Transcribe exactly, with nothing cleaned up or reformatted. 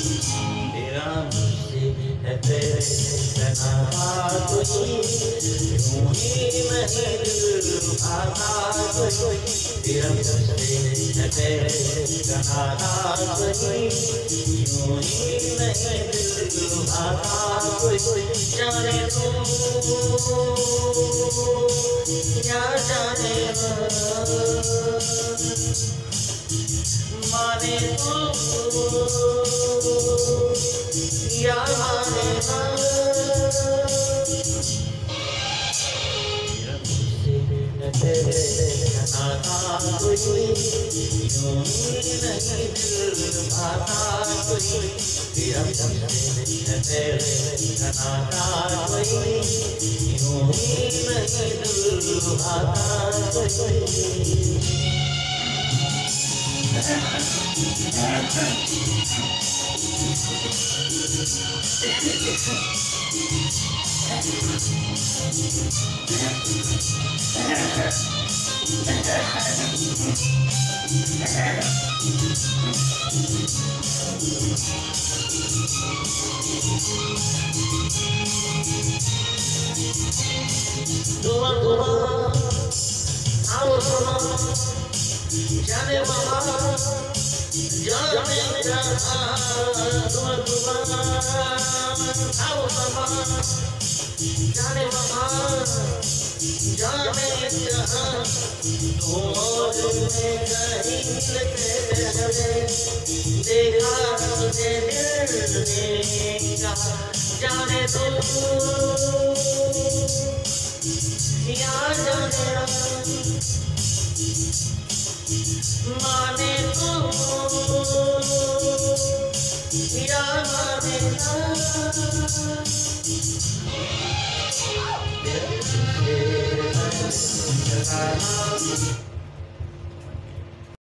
तेरा मुझसे है कहना कोई, यूं ही नहीं दिल रुभाता कोई। तेरा मुझसे है कहना कोई, यूं ही नहीं दिल रुभाता कोई। जाने तू क्या जाने माने तू या माने तेरे नाता कोई, यूं ही नहीं दिल भाता कोई। तेरा तेरे नाता कोई, यूं ही नहीं दिल भाता कोई। दुआ दुआ आओ सुनो जाने बाबा जाने जहां। दुआ दुआ आओ बाबा जाने बाबा जाने जहां। और में कहीं लगे देखा तुझे दिल ने कहा जाने तो या जाने माने तो या माने ना।